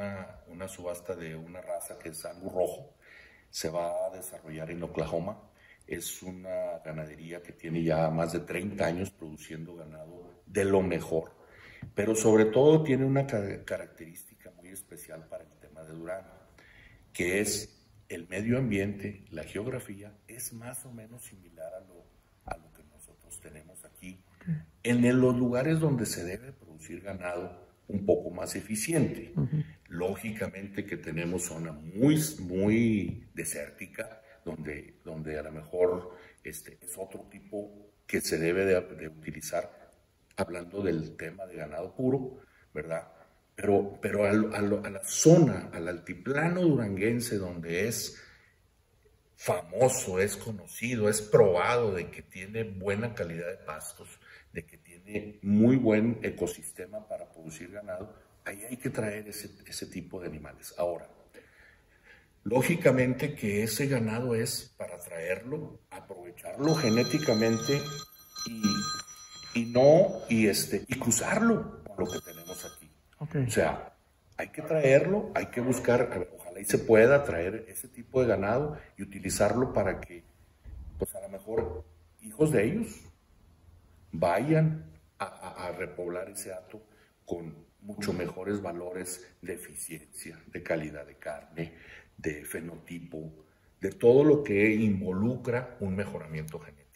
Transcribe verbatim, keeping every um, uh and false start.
una, una subasta de una raza que es Angus rojo. Se va a desarrollar en Oklahoma. Es una ganadería que tiene ya más de treinta años produciendo ganado de lo mejor. Pero sobre todo tiene una característica muy especial para el tema de Durango, que es el medio ambiente, la geografía, es más o menos similar a lo, a lo que nosotros tenemos aquí. En los lugares donde se debe producir ganado un poco más eficiente. Uh-huh. Lógicamente que tenemos zona muy, muy desértica, donde, donde a lo mejor este, es otro tipo que se debe de, de utilizar, hablando del tema de ganado puro, ¿verdad? Pero, pero a, a, a la zona, al altiplano duranguense, donde es famoso, es conocido, es probado de que tiene buena calidad de pastos, de que tiene muy buen ecosistema para producir ganado, ahí hay que traer ese, ese tipo de animales. Ahora, lógicamente que ese ganado es para traerlo, aprovecharlo genéticamente y, y no, y, este, y cruzarlo con lo que tenemos aquí. Okay. O sea, hay que traerlo, hay que buscar, ojalá y se pueda traer ese tipo de ganado y utilizarlo para que, pues a lo mejor, hijos de ellos vayan a, a, a repoblar ese hato con mucho mejores valores de eficiencia, de calidad de carne, de fenotipo, de todo lo que involucra un mejoramiento genético.